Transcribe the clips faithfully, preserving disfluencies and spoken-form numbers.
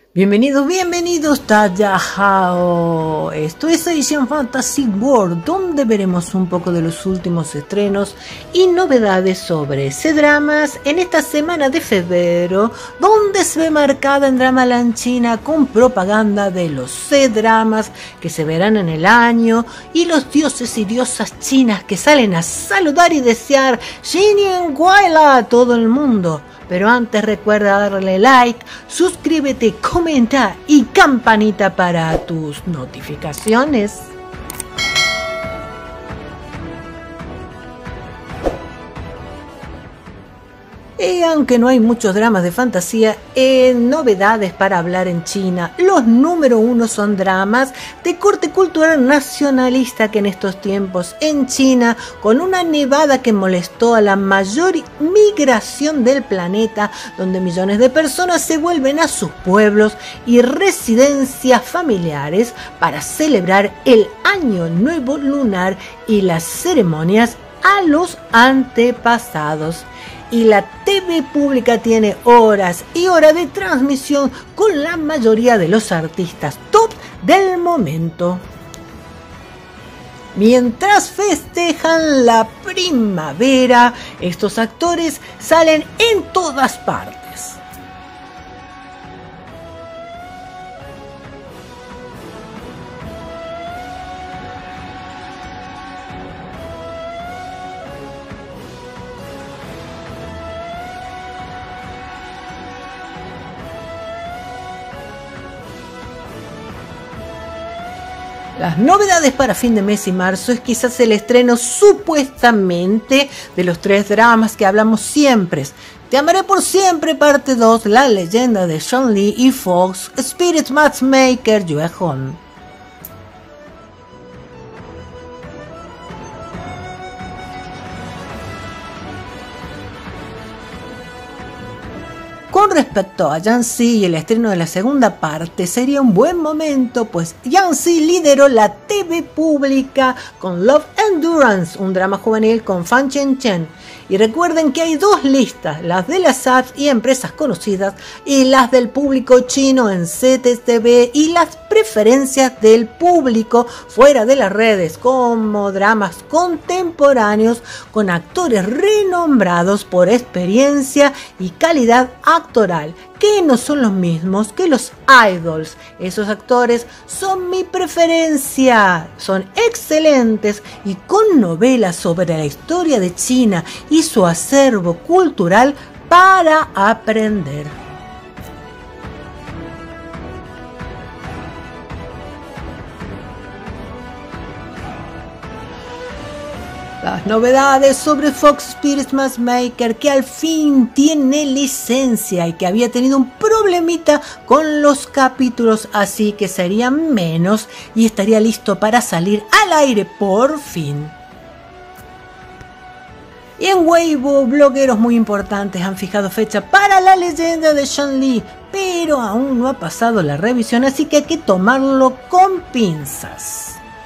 Bienvenidos, bienvenidos Tayahao. Esto es Asian Fantasy World, donde veremos un poco de los últimos estrenos y novedades sobre C-dramas en esta semana de febrero, donde se ve marcada en Dramaland China con propaganda de los C-dramas que se verán en el año y los dioses y diosas chinas que salen a saludar y desear Xinian Guayla a todo el mundo. Pero antes recuerda darle like, suscríbete, comenta y campanita para tus notificaciones. Y aunque no hay muchos dramas de fantasía, eh, novedades para hablar en China, los número uno son dramas de corte cultural nacionalista que en estos tiempos en China, con una nevada que molestó a la mayor migración del planeta, donde millones de personas se vuelven a sus pueblos y residencias familiares para celebrar el Año Nuevo Lunar y las ceremonias a los antepasados. Y la T V pública tiene horas y horas de transmisión con la mayoría de los artistas top del momento. Mientras festejan la primavera, estos actores salen en todas partes. Las novedades para fin de mes y marzo es quizás el estreno supuestamente de los tres dramas que hablamos siempre. Te amaré por siempre, parte dos, La leyenda de Sean Lee y Fox, Spirit Matchmaker, Yue Hon. Con respecto a Yanxi y el estreno de la segunda parte, sería un buen momento, pues Yanxi lideró la T V pública con Love Endurance, un drama juvenil con Fan Chen Chen. Y recuerden que hay dos listas, las de las apps y empresas conocidas y las del público chino en C T T V y las preferencias del público fuera de las redes, como dramas contemporáneos con actores renombrados por experiencia y calidad actoral, que no son los mismos que los idols. Esos actores son mi preferencia, son excelentes y con novelas sobre la historia de China y su acervo cultural para aprender. Las novedades sobre Fox Spirit Matchmaker, que al fin tiene licencia y que había tenido un problemita con los capítulos, así que serían menos y estaría listo para salir al aire por fin. Y en Weibo, blogueros muy importantes han fijado fecha para La leyenda de Sean Lee, pero aún no ha pasado la revisión, así que hay que tomarlo con pinzas.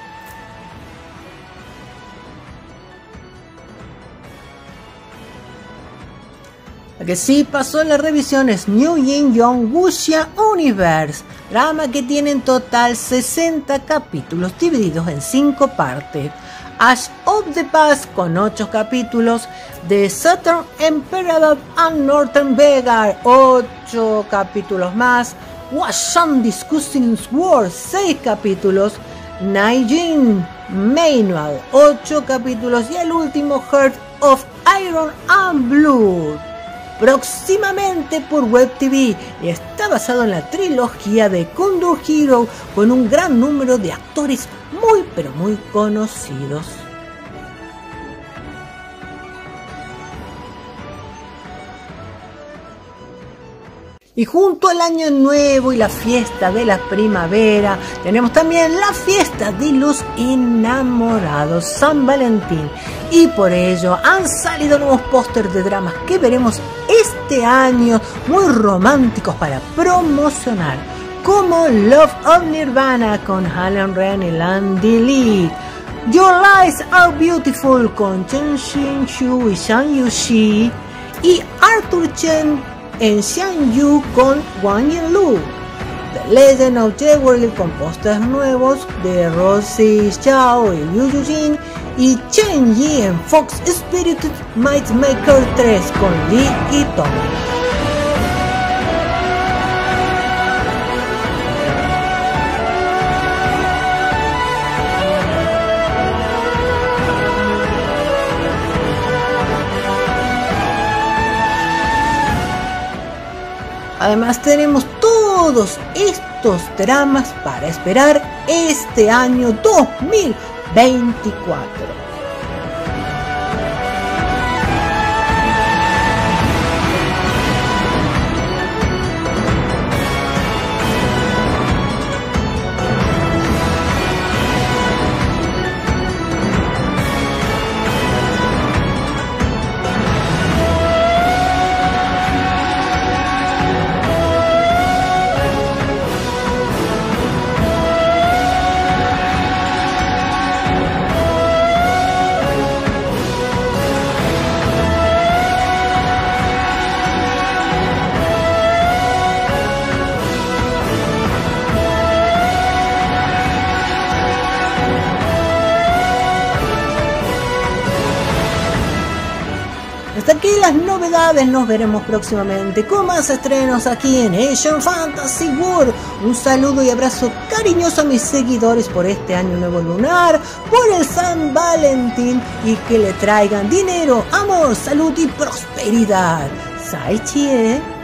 La que sí pasó en la revisión es New Yin Young Wuxia Universe, drama que tiene en total sesenta capítulos divididos en cinco partes. Ash of the Past con ocho capítulos, The Southern Emperor and Northern Beggar ocho capítulos más, Washan Discussing War seis capítulos, Naijin Manual ocho capítulos y el último Heart of Iron and Blood. Próximamente por Web T V y está basado en la trilogía de Kung Hero con un gran número de actores muy pero muy conocidos. Y junto al Año Nuevo y la fiesta de la primavera, tenemos también la fiesta de los enamorados, San Valentín. Y por ello han salido nuevos pósters de dramas que veremos este año, muy románticos para promocionar, como Love of Nirvana con Halen Ren y Landy Lee, Your Lies Are Beautiful con Chen Xin-shu y Zhang Yuxi, y Arthur Chen en Xiang Yu con Wang Yinlu. The Legend of Jewelry con pósters nuevos de Rosie Xiao y Liu Yujin, y Chen Yi en Fox Spirited Might Maker tres con Lee y Tom. Además tenemos todos estos dramas para esperar este año dos mil veinticuatro. Hasta aquí las novedades, nos veremos próximamente con más estrenos aquí en Asian Fantasy World. Un saludo y abrazo cariñoso a mis seguidores por este año nuevo lunar, por el San Valentín, y que le traigan dinero, amor, salud y prosperidad. Sai Chie.